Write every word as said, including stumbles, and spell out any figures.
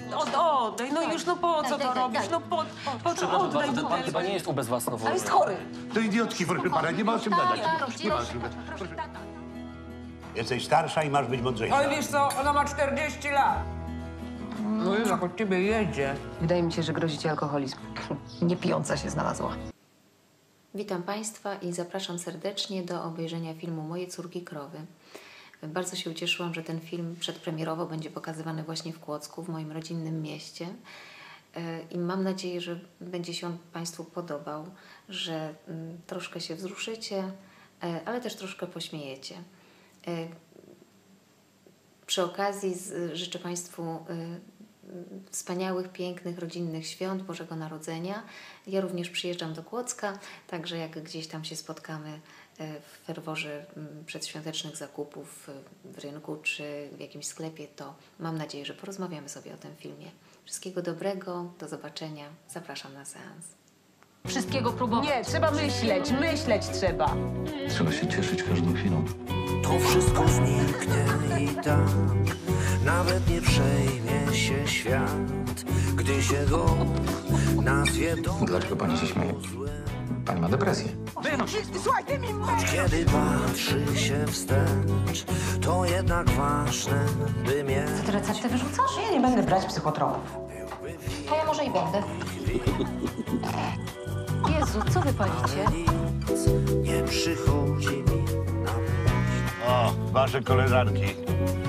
od, oddaj, no już, no po co to robisz? No po, po, po co oddaj Ten pan butelkę? chyba nie jest ubezwłasnowolny. Ale jest chory. To idiotki, proszę pana, nie ma o czym gadać. Nie ma o czym gadać. Jesteś starsza i masz być mądrzejsza. Oj, wiesz co, ona ma czterdzieści lat. No już od ciebie jedzie. Wydaje mi się, że grozi ci alkoholizm. Niepijąca się znalazła. Witam Państwa i zapraszam serdecznie do obejrzenia filmu Moje córki krowy. Bardzo się ucieszyłam, że ten film przedpremierowo będzie pokazywany właśnie w Kłodzku, w moim rodzinnym mieście. I mam nadzieję, że będzie się on Państwu podobał, że troszkę się wzruszycie, ale też troszkę pośmiejecie. Przy okazji życzę Państwu wspaniałych, pięknych, rodzinnych świąt Bożego Narodzenia. Ja również przyjeżdżam do Kłodzka, także jak gdzieś tam się spotkamy w ferworze przedświątecznych zakupów w rynku czy w jakimś sklepie, to mam nadzieję, że porozmawiamy sobie o tym filmie. Wszystkiego dobrego, do zobaczenia. Zapraszam na seans. Wszystkiego próbować. Nie, trzeba myśleć, myśleć trzeba. Trzeba się cieszyć każdą chwilą. To wszystko zniknie i tak, nawet nie przejmie się świat, gdy się go nazwie do... Dlaczego pani się śmieje? Pani ma depresję. Słuchaj, ty mi mówisz. Kiedy patrzy się wstecz, to jednak ważne, by mieć... Ty receptę wyrzucasz? Ja nie będę brać psychotropów. To ja może i będę. Jezu, co wy palicie? Nic nie przychodzi mi na myśl. O, wasze koleżanki.